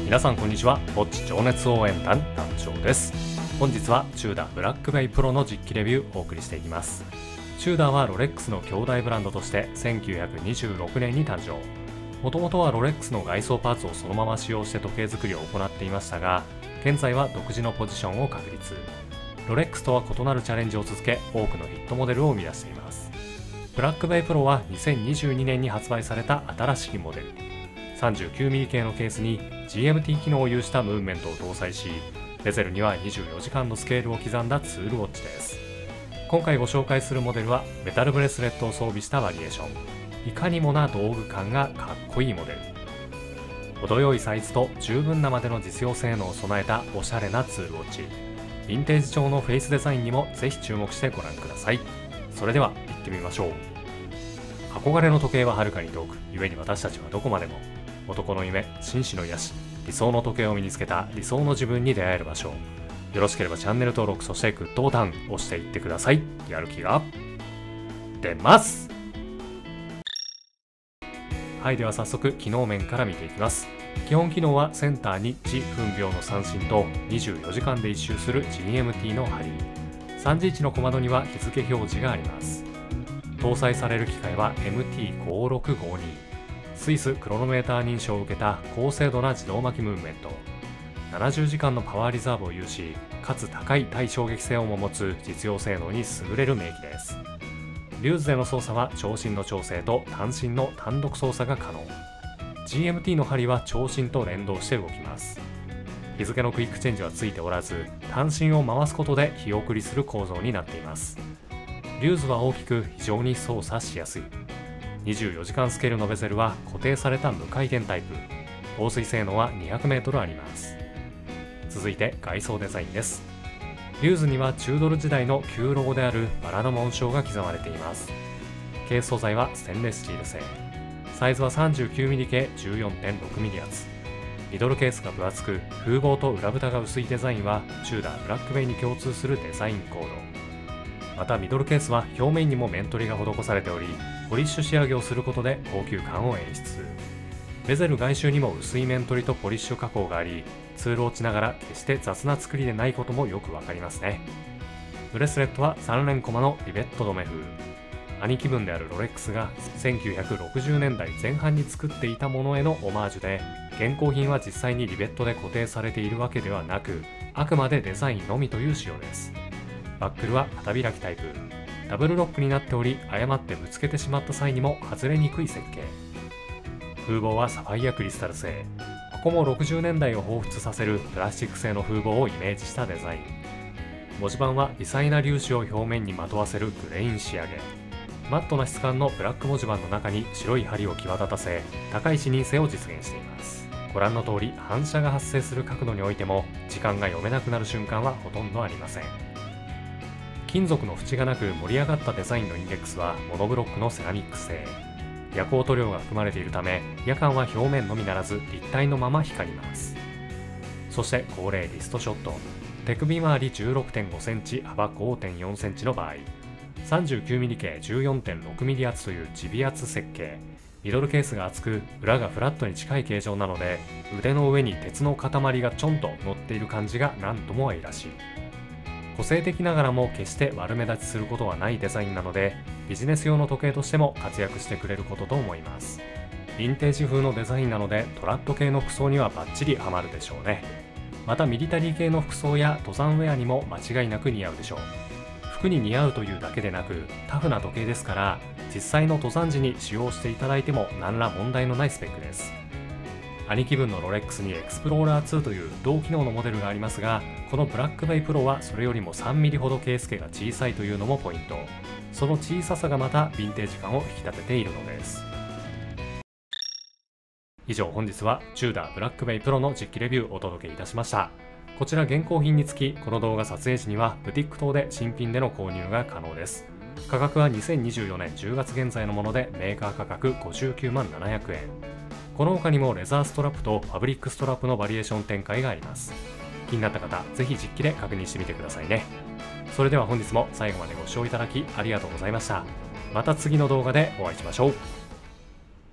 皆さんこんにちは。ぼっち情熱応援団団長です。本日はチューダーブラックベイプロの実機レビューをお送りしていきます。チューダーはロレックスの兄弟ブランドとして1926年に誕生。もともとはロレックスの外装パーツをそのまま使用して時計作りを行っていましたが、現在は独自のポジションを確立。ロレックスとは異なるチャレンジを続け、多くのヒットモデルを生み出しています。ブラックベイプロは2022年に発売された新しいモデル。39mm 系のケースに GMT 機能を有したムーブメントを搭載し、ベゼルには24時間のスケールを刻んだツールウォッチです。今回ご紹介するモデルはメタルブレスレットを装備したバリエーション。いかにもな道具感がかっこいいモデル。程よいサイズと十分なまでの実用性能を備えたおしゃれなツールウォッチ。ヴィンテージ調のフェイスデザインにもぜひ注目してご覧ください。それでは行ってみましょう。憧れの時計は遥かに遠く、故に私たちはどこまでも。男の夢、紳士の癒し、理想の時計を身につけた理想の自分に出会える場所。よろしければチャンネル登録、そしてグッドボタン押していってください。やる気が出ます。はい、では早速機能面から見ていきます。基本機能はセンターに1分秒の三振と24時間で一周する GMT の針。3時位置の小窓には日付表示があります。搭載される機械は MT5652。スイスクロノメーター認証を受けた高精度な自動巻きムーブメント。70時間のパワーリザーブを有し、かつ高い耐衝撃性をも持つ実用性能に優れる名機です。リューズでの操作は長針の調整と単針の単独操作が可能。GMT の針は長針と連動して動きます。日付のクイックチェンジはついておらず、単針を回すことで日送りする構造になっています。リューズは大きく非常に操作しやすい。24時間スケールのベゼルは固定された無回転タイプ。防水性能は 200m あります。続いて外装デザインです。リューズには中ドル時代の旧ロゴであるバラの紋章が刻まれています。ケース素材はステンレススチール製。サイズは 39mm 系 14.6mm 厚。ミドルケースが分厚く、風防と裏蓋が薄いデザインはチューダーブラックベイに共通するデザインコード。またミドルケースは表面にも面取りが施されており、ポリッシュ仕上げをすることで高級感を演出。ベゼル外周にも薄い面取りとポリッシュ加工があり、ツール落ちながら決して雑な作りでないこともよくわかりますね。ブレスレットは3連コマのリベット止め風。兄貴分であるロレックスが1960年代前半に作っていたものへのオマージュで、現行品は実際にリベットで固定されているわけではなく、あくまでデザインのみという仕様です。バックルは片開きタイプ。ダブルロックになっており、誤ってぶつけてしまった際にも外れにくい設計。風防はサファイアクリスタル製。ここも60年代を彷彿させるプラスチック製の風防をイメージしたデザイン。文字盤は微細な粒子を表面にまとわせるグレイン仕上げ。マットな質感のブラック文字盤の中に白い針を際立たせ、高い視認性を実現しています。ご覧の通り、反射が発生する角度においても時間が読めなくなる瞬間はほとんどありません。金属の縁がなく盛り上がったデザインのインデックスはモノブロックのセラミック製。夜光塗料が含まれているため、夜間は表面のみならず立体のまま光ります。そして恒例リストショット。手首周り 16.5cm 幅 5.4cm の場合、39mm 系 14.6mm 厚というジビ厚設計。ミドルケースが厚く、裏がフラットに近い形状なので、腕の上に鉄の塊がちょんと乗っている感じが何とも愛らしい。個性的ながらも決して悪目立ちすることはないデザインなので、ビジネス用の時計としても活躍してくれることと思います。ヴィンテージ風のデザインなので、トラッド系の服装にはバッチリハマるでしょうね。またミリタリー系の服装や登山ウェアにも間違いなく似合うでしょう。服に似合うというだけでなく、タフな時計ですから、実際の登山時に使用していただいても何ら問題のないスペックです。兄貴分のロレックスにエクスプローラー2という同機能のモデルがありますが、このブラックベイプロはそれよりも 3mm ほどケース径が小さいというのもポイント。その小ささがまたヴィンテージ感を引き立てているのです。以上、本日はチューダーブラックベイプロの実機レビューをお届けいたしました。こちら現行品につき、この動画撮影時にはブティック等で新品での購入が可能です。価格は2024年10月現在のものでメーカー価格59万700円。この他にもレザーストラップとファブリックストラップのバリエーション展開があります。気になった方、ぜひ実機で確認してみてくださいね。それでは本日も最後までご視聴いただきありがとうございました。また次の動画でお会いしましょう。